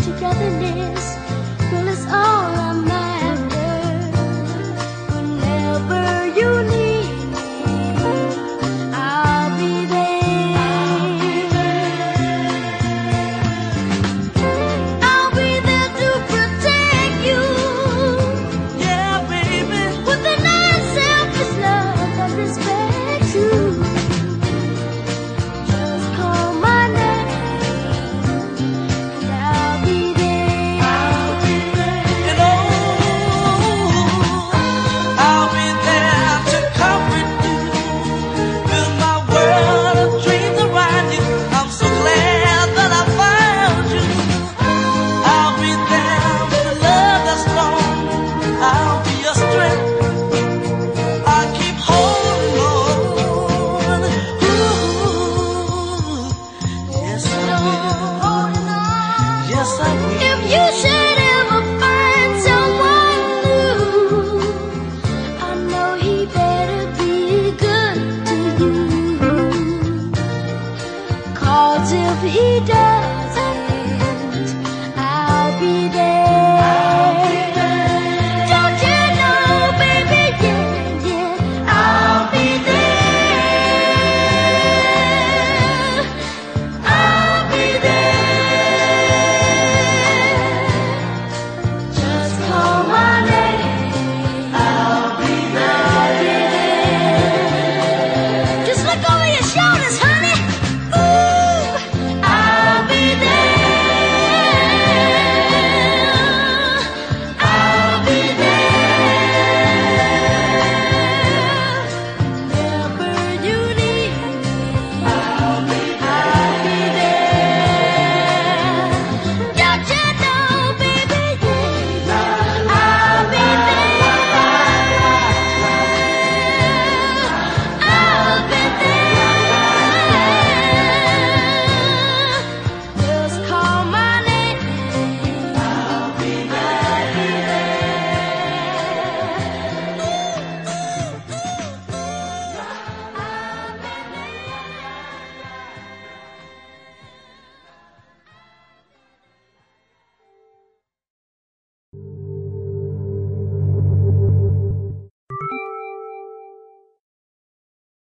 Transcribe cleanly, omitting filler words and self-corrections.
togetherness, girl, it's all I'm after. Whenever you need me, I'll be there. I'll be there to protect you. Yeah, baby. With an unselfish love that respects you. Just call my name and I'll be there. I'll be there. And oh, I'll be there to comfort you. Build my world of dreams around you. I'm so glad that I found you. I'll be there with a love that's strong. I'll be your strength. I'll keep holding on. Ooh, yes I will. Yes I will. If you should